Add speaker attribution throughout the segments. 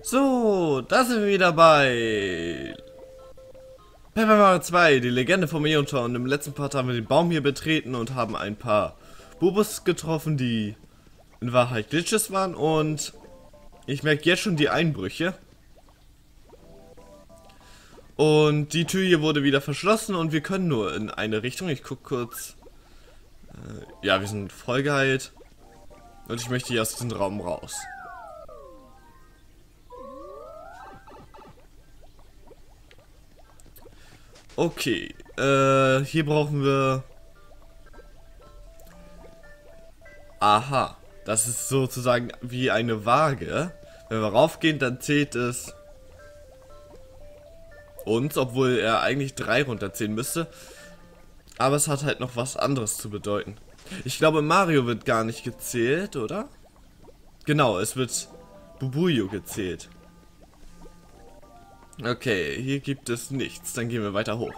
Speaker 1: So, da sind wir wieder bei Paper Mario 2, die Legende vom Äontor. Und im letzten Part haben wir den Baum hier betreten und haben ein paar Bubus getroffen, die in Wahrheit Glitches waren. Und ich merke jetzt schon die Einbrüche. Und die Tür hier wurde wieder verschlossen und wir können nur in eine Richtung. Ich gucke kurz. Ja, wir sind voll geheilt. Und ich möchte hier aus diesem Raum raus. Okay, hier brauchen wir... Aha, das ist sozusagen wie eine Waage. Wenn wir raufgehen, dann zählt es uns, obwohl er eigentlich 3 runterzählen müsste. Aber es hat halt noch was anderes zu bedeuten. Ich glaube, Mario wird gar nicht gezählt, oder? Genau, es wird Bubuyo gezählt. Okay, hier gibt es nichts. Dann gehen wir weiter hoch.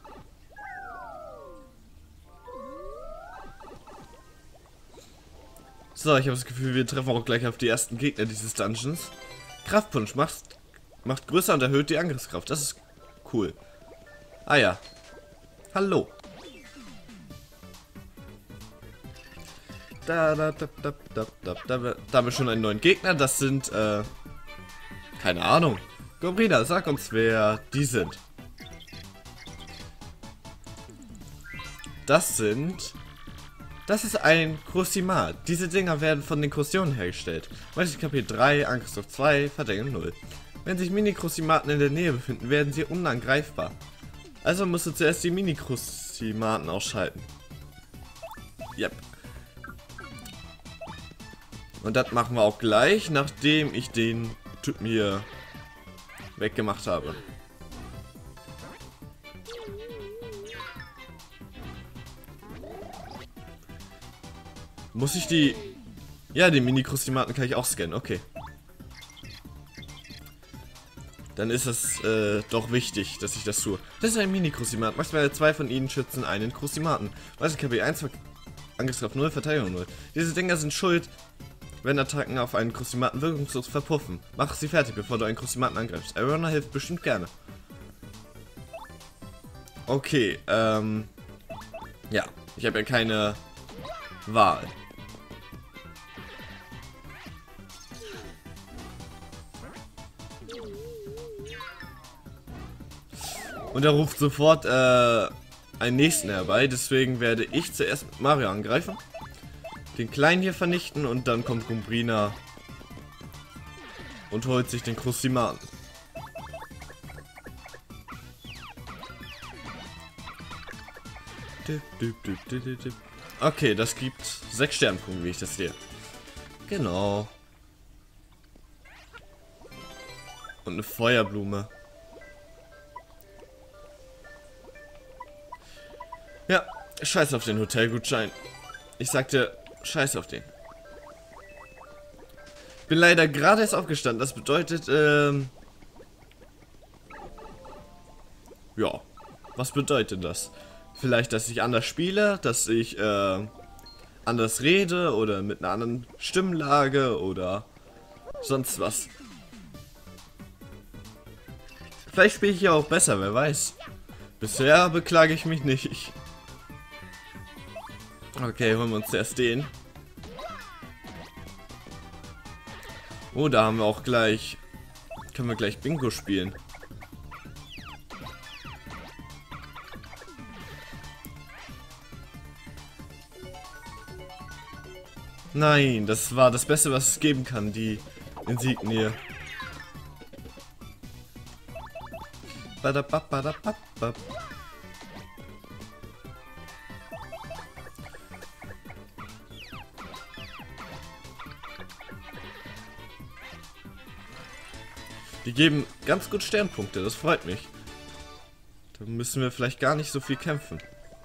Speaker 1: So, ich habe das Gefühl, wir treffen auch gleich auf die ersten Gegner dieses Dungeons. Kraftpunsch macht größer und erhöht die Angriffskraft. Das ist cool. Ah ja. Hallo. Da haben wir schon einen neuen Gegner. Das sind, keine Ahnung. Gobrina, sag uns, wer die sind. Das ist ein Crucimat. Diese Dinger werden von den Crucionen hergestellt. Magic KP 3, Angriffskraft 2, Verteidigung 0. Wenn sich Mini-Crucimaten in der Nähe befinden, werden sie unangreifbar. Also musst du zuerst die Mini-Crucimaten ausschalten. Yep. Und das machen wir auch gleich, nachdem ich den Typen hier weggemacht habe. Muss ich die... Ja, die Mini-Crucimaten kann ich auch scannen, okay. Dann ist es doch wichtig, dass ich das tue. Das ist ein Mini-Crucimat. Maximal 2 von ihnen schützen einen Crucimaten. Weißt du, KP 1, Angriffskraft 0, Verteidigung 0. Diese Dinger sind schuld, wenn Attacken auf einen Crucimaten wirkungslos verpuffen. Mach sie fertig, bevor du einen Crucimaten angreifst. Arona hilft bestimmt gerne. Okay, ja, ich habe ja keine Wahl. Und er ruft sofort einen nächsten herbei, deswegen werde ich zuerst mit Mario angreifen. Den Kleinen hier vernichten und dann kommt Gobrina und holt sich den Crucimaten. Okay, das gibt 6 Sternpunkte, wie ich das sehe. Genau. Und eine Feuerblume. Ja, scheiß auf den Hotelgutschein. Ich sagte, scheiß auf den. Bin leider gerade erst aufgestanden. Das bedeutet, ja. Was bedeutet das? Vielleicht, dass ich anders spiele, dass ich, anders rede oder mit einer anderen Stimmlage oder sonst was. Vielleicht spiele ich ja auch besser, wer weiß. Bisher beklage ich mich nicht. Okay, holen wir uns zuerst den. Oh, da haben wir auch gleich... Können wir gleich Bingo spielen. Nein, das war das Beste, was es geben kann, die Insignie. Badababadababab. Die geben ganz gut Sternpunkte, das freut mich. Da müssen wir vielleicht gar nicht so viel kämpfen.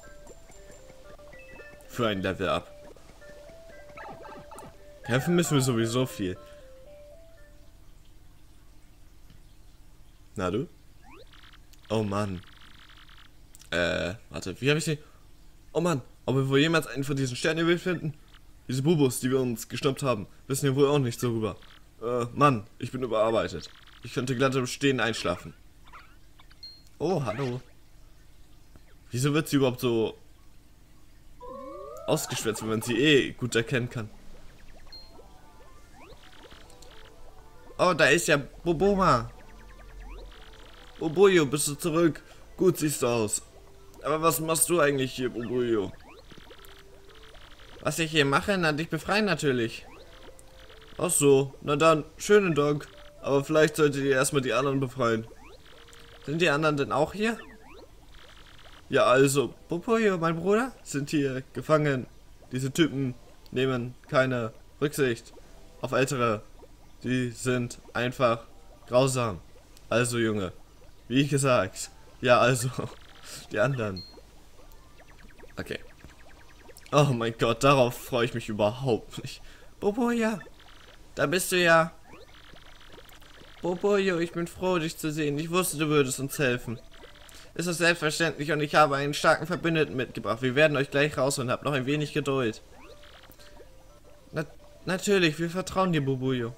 Speaker 1: Für ein Level Up. Kämpfen müssen wir sowieso viel. Na du? Oh Mann. Warte, wie habe ich sie? Oh Mann, ob wir wohl jemals einen von diesen Sternjuwelen finden? Diese Bubus, die wir uns geschnappt haben, wissen wir wohl auch nicht so rüber. Mann, ich bin überarbeitet. Ich könnte glatt im Stehen einschlafen. Oh, hallo. Wieso wird sie überhaupt so ausgeschwärzt, wenn man sie eh gut erkennen kann? Oh, da ist ja Boboma. Bobojo, bist du zurück? Gut siehst du aus. Aber was machst du eigentlich hier, Bobojo? Was ich hier mache? Na, dich befreien natürlich. Ach so, na dann, schönen Dank. Aber vielleicht solltet ihr erstmal die anderen befreien. Sind die anderen denn auch hier? Ja, also, Bobojo, mein Bruder, sind hier gefangen. Diese Typen nehmen keine Rücksicht auf Ältere. Die sind einfach grausam. Also, Junge, wie gesagt. Ja, also, die anderen. Okay. Oh mein Gott, darauf freue ich mich überhaupt nicht. Bobojo, da bist du ja. Bobojo, ich bin froh, dich zu sehen. Ich wusste, du würdest uns helfen. Ist das selbstverständlich und ich habe einen starken Verbündeten mitgebracht. Wir werden euch gleich rausholen. Habt noch ein wenig Geduld. Natürlich, wir vertrauen dir, Bobojo.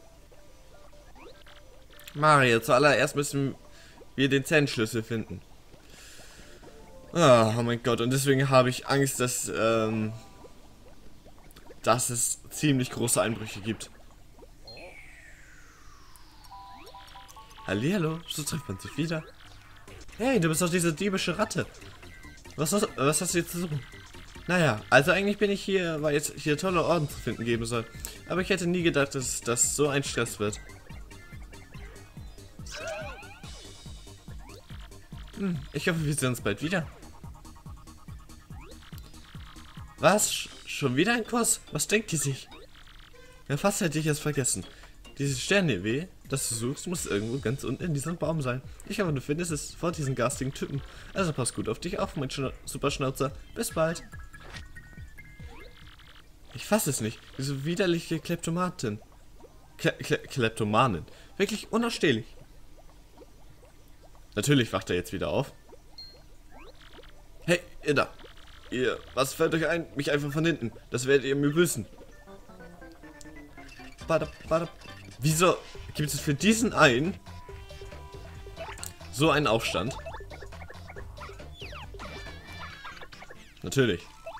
Speaker 1: Mario, zuallererst müssen wir den Zen-Schlüssel finden. Oh mein Gott, und deswegen habe ich Angst, dass es ziemlich große Einbrüche gibt. Hallihallo, so trifft man sich wieder. Hey, du bist doch diese diebische Ratte. Was hast du jetzt zu suchen? Naja, also eigentlich bin ich hier, weil jetzt hier tolle Orden zu finden geben soll. Aber ich hätte nie gedacht, dass das so ein Stress wird. Ich hoffe, wir sehen uns bald wieder. Was? Schon wieder ein Kurs? Was denkt die sich? Ja, fast hätte ich es vergessen. Dieses Sterne-W, das du suchst, muss irgendwo ganz unten in diesem Baum sein. Ich hoffe, du findest es vor diesen garstigen Typen. Also pass gut auf dich auf, mein Superschnauzer. Bis bald. Ich fasse es nicht. Diese widerliche Kleptomatin. Kleptomanin. Wirklich unausstehlich. Natürlich wacht er jetzt wieder auf. Hey, ihr da. Ihr, was fällt euch ein? Mich einfach von hinten. Das werdet ihr mir wissen. Wieso gibt es für diesen einen so einen Aufstand? Natürlich.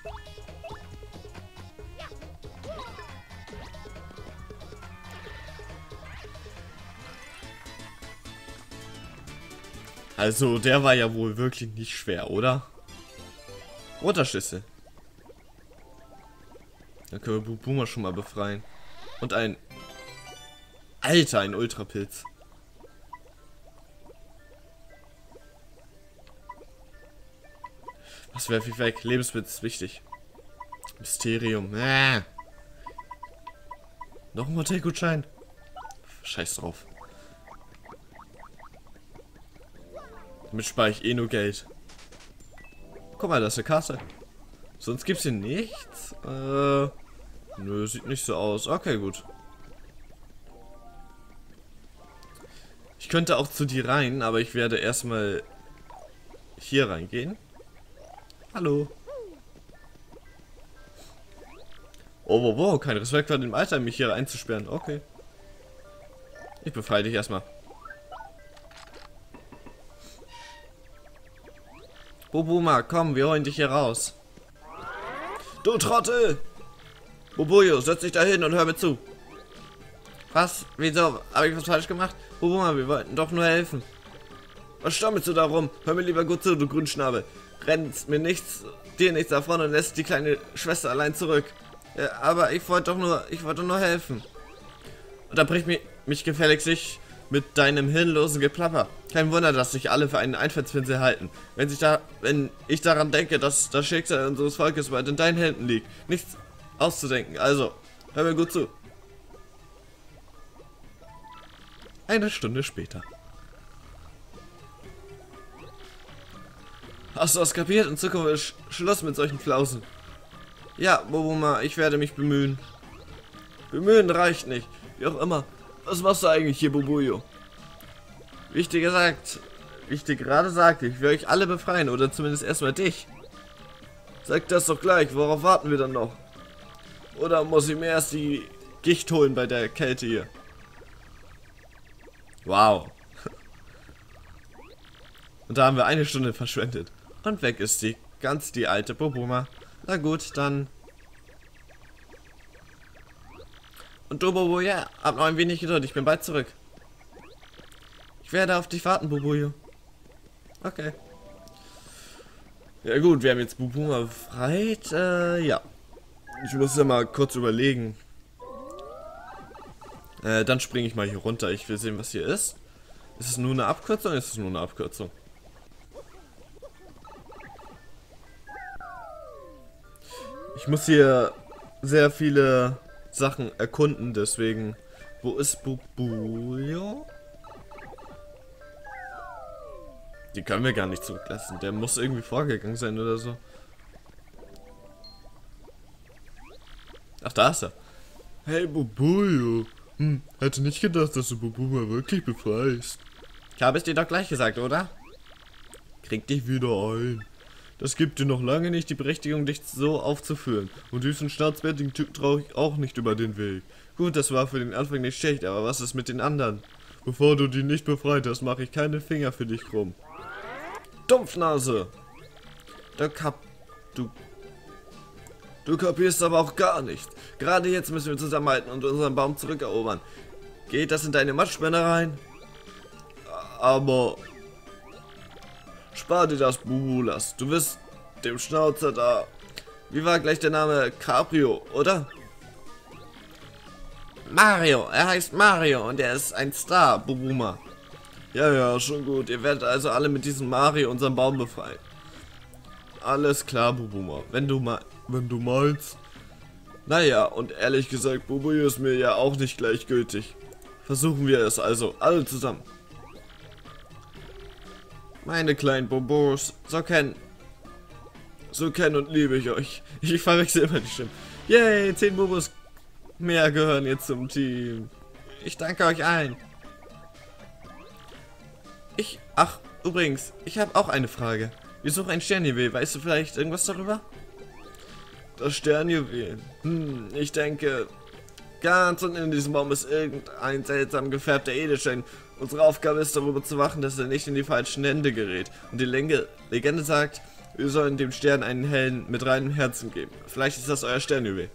Speaker 1: Also, der war ja wohl wirklich nicht schwer, oder? Roter Schlüssel. Dann können wir Boomer schon mal befreien. Und ein... Alter, ein Ultrapilz. Was werfe ich weg? Lebensmittel ist wichtig. Mysterium. Noch ein Hotelgutschein. Scheiß drauf. Damit spare ich eh nur Geld. Guck mal, da ist eine Kasse. Sonst gibt's hier nichts. Nö, sieht nicht so aus. Okay, gut. Ich könnte auch zu dir rein, aber ich werde erstmal hier reingehen. Hallo. Oh, wow, kein Respekt vor dem Alter, mich hier einzusperren. Okay. Ich befreie dich erstmal. Bobuma, komm, wir holen dich hier raus. Du Trottel! Bobojo, setz dich da hin und hör mir zu. Was? Wieso? Habe ich was falsch gemacht? Bobuma, wir wollten doch nur helfen. Was stammelst du da rum? Hör mir lieber gut zu, du Grünschnabel. Rennst mir nichts, dir nichts davon und lässt die kleine Schwester allein zurück. Ja, aber ich wollte nur helfen. Und da bricht mich gefälligst nicht mit deinem hirnlosen Geplapper. Kein Wunder, dass sich alle für einen Einfallspinsel halten. Wenn ich daran denke, dass das Schicksal unseres Volkes bald in deinen Händen liegt. Nichts auszudenken. Also, hör mir gut zu. Eine Stunde später. Hast du das kapiert? In Zukunft ist Schluss mit solchen Flausen. Ja, Bobuma, ich werde mich bemühen. Bemühen reicht nicht. Wie auch immer. Was machst du eigentlich hier, Bobojo? Wie ich dir gerade sagte, ich will euch alle befreien, oder zumindest erstmal dich. Sag das doch gleich, worauf warten wir dann noch? Oder muss ich mir erst die Gicht holen bei der Kälte hier? Wow. Und da haben wir eine Stunde verschwendet. Und weg ist sie. Ganz die alte Bobuma. Na gut, dann. Und du, Bobo, ja, hab noch ein wenig Geduld. Ich bin bald zurück. Ich werde auf dich warten, Bobo. Okay. Ja gut, wir haben jetzt Bobuma befreit. Ja. Ich muss ja mal kurz überlegen. Dann springe ich mal hier runter. Ich will sehen, was hier ist. Ist es nur eine Abkürzung? Ist es nur eine Abkürzung? Ich muss hier sehr viele Sachen erkunden, deswegen. Wo ist Bubulio? Die können wir gar nicht zurücklassen. Der muss irgendwie vorgegangen sein oder so. Ach, da ist er. Hey, Bubulio. Hätte nicht gedacht, dass du Bubuma wirklich befreist. Ich habe es dir doch gleich gesagt, oder? Krieg dich wieder ein. Das gibt dir noch lange nicht die Berechtigung, dich so aufzuführen. Und diesen schnauzbärtigen Typ traue ich auch nicht über den Weg. Gut, das war für den Anfang nicht schlecht, aber was ist mit den anderen? Bevor du die nicht befreit hast, mache ich keine Finger für dich krumm. Dumpfnase! Du kapierst aber auch gar nicht. Gerade jetzt müssen wir zusammenhalten und unseren Baum zurückerobern. Geht das in deine Matschmänner rein? Aber... Spar dir das, Bubulas. Du wirst dem Schnauzer da... Wie war gleich der Name? Caprio, oder? Mario, er heißt Mario und er ist ein Star, Bubuma. Ja, schon gut. Ihr werdet also alle mit diesem Mario unseren Baum befreien. Alles klar, Bubuma. Wenn du meinst. Naja, und ehrlich gesagt, Bubuyo ist mir ja auch nicht gleichgültig. Versuchen wir es also, alle zusammen. Meine kleinen Bobos, so kennen und liebe ich euch. Ich verwechsel immer die Stimmen. Yay, 10 Bobos mehr gehören jetzt zum Team. Ich danke euch allen. Ach, übrigens, ich habe auch eine Frage. Wir suchen ein Sternjuwel. Weißt du vielleicht irgendwas darüber? Das Sternjuwel. Ich denke, ganz unten in diesem Baum ist irgendein seltsam gefärbter Edelstein. Unsere Aufgabe ist, darüber zu wachen, dass er nicht in die falschen Hände gerät. Und die Legende sagt, wir sollen dem Stern einen hellen, mit reinem Herzen geben. Vielleicht ist das euer Sternjuwel.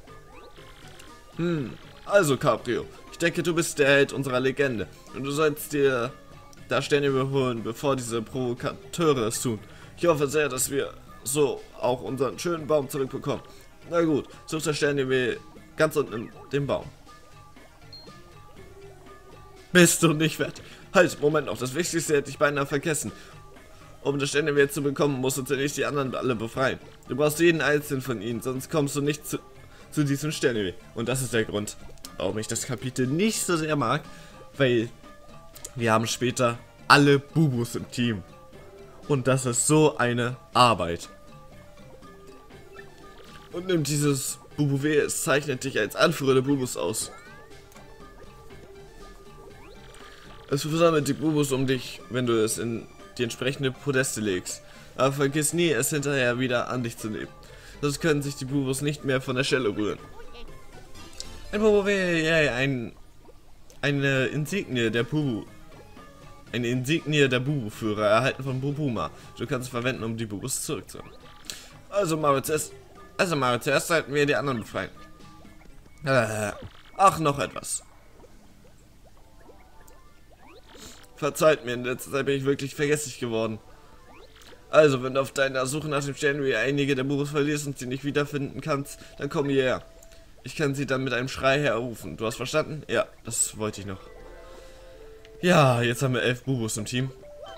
Speaker 1: Also Caprio, ich denke, du bist der Held unserer Legende. Und du sollst dir das Sternjuwel holen, bevor diese Provokateure es tun. Ich hoffe sehr, dass wir so auch unseren schönen Baum zurückbekommen. Na gut, such das Sternjuwel ganz unten in dem Baum. Bist du nicht fertig? Halt, Moment noch, das Wichtigste hätte ich beinahe vergessen. Um das Sternjuwel zu bekommen, musst du zunächst die anderen alle befreien. Du brauchst jeden einzelnen von ihnen, sonst kommst du nicht zu diesem Sternjuwel. Und das ist der Grund, warum ich das Kapitel nicht so sehr mag, weil wir haben später alle Bubus im Team. Und das ist so eine Arbeit. Und nimm dieses Bubuwe, es zeichnet dich als Anführer der Bubus aus. Es versammelt die Bubus um dich, wenn du es in die entsprechende Podeste legst. Aber vergiss nie, es hinterher wieder an dich zu nehmen. Sonst können sich die Bubus nicht mehr von der Stelle rühren. Ein Bubuwe, yeah, eine Insignie der Bubu. Eine Insignie der Bubu-Führer, erhalten von Bubuma. Du kannst es verwenden, um die Bubus zurückzuholen. Also Mario, zuerst sollten wir die anderen befreien. Ach, noch etwas. Verzeiht mir, in letzter Zeit bin ich wirklich vergesslich geworden. Also, wenn du auf deiner Suche nach dem Sternjuwel einige der Bubus verlierst und sie nicht wiederfinden kannst, dann komm hierher. Ich kann sie dann mit einem Schrei herrufen. Du hast verstanden? Ja, das wollte ich noch. Ja, jetzt haben wir 11 Bubus im Team.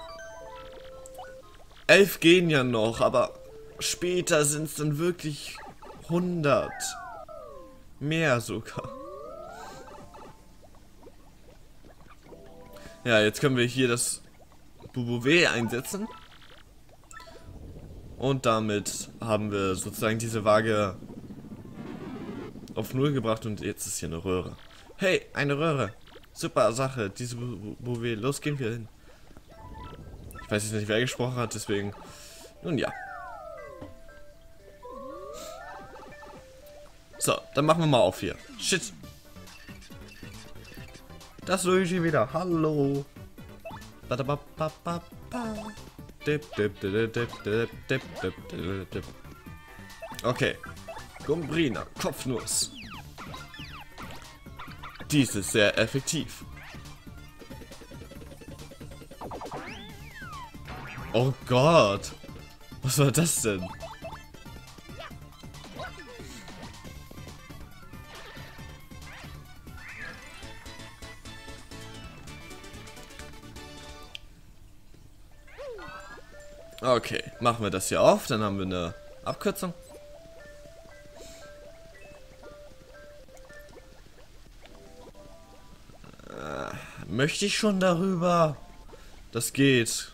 Speaker 1: 11 gehen ja noch, aber später sind es dann wirklich 100. Mehr sogar. Ja, jetzt können wir hier das Bubuwe einsetzen. Und damit haben wir sozusagen diese Waage auf 0 gebracht und jetzt ist hier eine Röhre. Hey, eine Röhre. Super Sache, diese Bubuwe. Los, gehen wir hin. Ich weiß jetzt nicht, wer gesprochen hat, deswegen. Nun ja. So, dann machen wir mal auf hier. Shit. Das Luigi wieder. Hallo. Okay. Gumbrina, Kopfnuss. Dies ist sehr effektiv. Oh Gott. Was war das denn? Okay, machen wir das hier auf, dann haben wir eine Abkürzung. Möchte ich schon darüber? Das geht.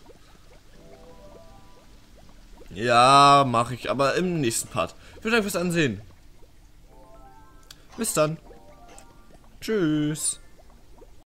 Speaker 1: Ja, mache ich, aber im nächsten Part. Vielen Dank fürs Ansehen. Bis dann. Tschüss.